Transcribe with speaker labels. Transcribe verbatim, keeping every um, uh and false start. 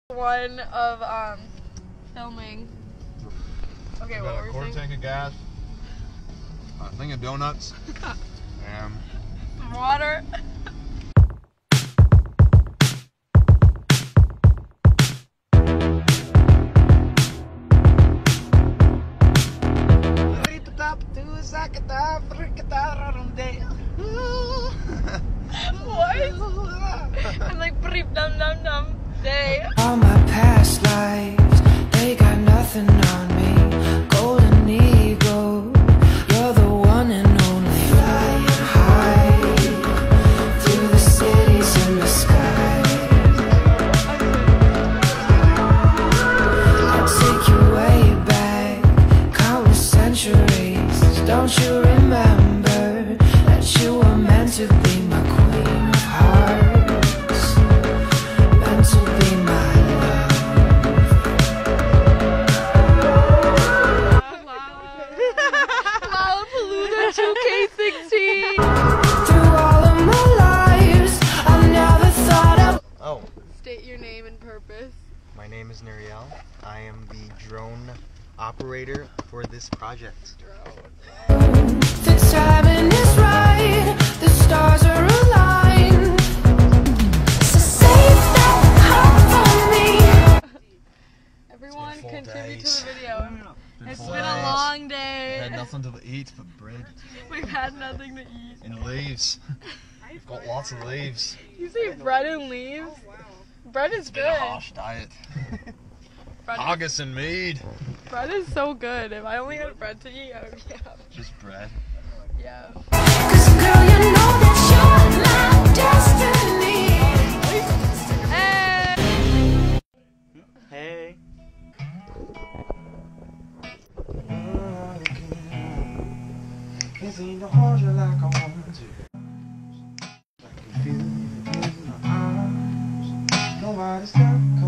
Speaker 1: One of um filming. Okay, what
Speaker 2: got
Speaker 1: were
Speaker 2: a
Speaker 1: we
Speaker 2: quarter
Speaker 1: saying?
Speaker 2: tank of gas, a thing of donuts, and
Speaker 1: Some water. What? I'm like breep dum dum dum day.
Speaker 3: All my past lives, they got nothing on me. Golden eagle, you're the one and only. Flying high through the cities in the sky. I'll take you way back, countless centuries. Don't you remember that you were meant to be my queen of hearts? Meant to be my
Speaker 1: Lollapalooza two K sixteen.
Speaker 3: Through all of my lives, I never thought of.
Speaker 4: Oh,
Speaker 1: State your name and purpose.
Speaker 4: my name is Nuriel. I am the drone operator for this project.
Speaker 3: The timing is right, the stars are aligned. So save that heart for me.
Speaker 1: Everyone
Speaker 4: full
Speaker 1: contribute
Speaker 4: days.
Speaker 1: to the video. It's
Speaker 2: full
Speaker 1: been a
Speaker 2: days.
Speaker 1: long
Speaker 2: had
Speaker 1: day.
Speaker 2: nothing to eat but bread
Speaker 1: We've had nothing to eat.
Speaker 2: and leaves. We've got lots of leaves.
Speaker 1: You say bread and leaves? Bread is
Speaker 2: It's been a
Speaker 1: good.
Speaker 2: harsh diet.
Speaker 1: Bread is,
Speaker 2: Haggis and mead.
Speaker 1: bread is so good. If I only had bread to eat, I would be happy.
Speaker 2: Just bread.
Speaker 1: Yeah.
Speaker 3: Cause girl, you know that you're my destiny.
Speaker 1: Hey!
Speaker 4: Hey. Kissing the heart you like I want to. I can feel you in my arms. Nobody's got